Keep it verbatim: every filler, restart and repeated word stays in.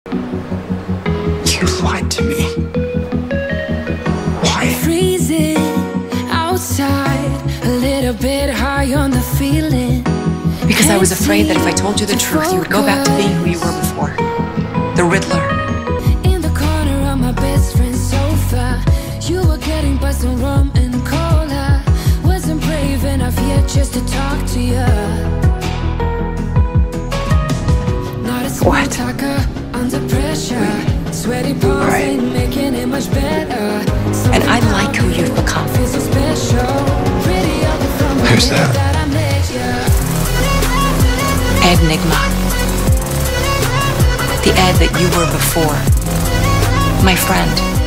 You lied to me. Why? Freezing outside, a little bit high on the feeling. Because I was afraid that if I told you the truth, you would go back to being who you were before. The Riddler. In the corner of my best friend's sofa, you were getting buzzed on rum and cola. Wasn't brave enough yet just to talk to you. Not a small What? talker under pressure. Sweaty palms Right. ain't making it much better. And I like who you've become. Feels so special. Pretty up from the Who's day that? that I met you. Ed Nigma. The Ed that you were before. My friend.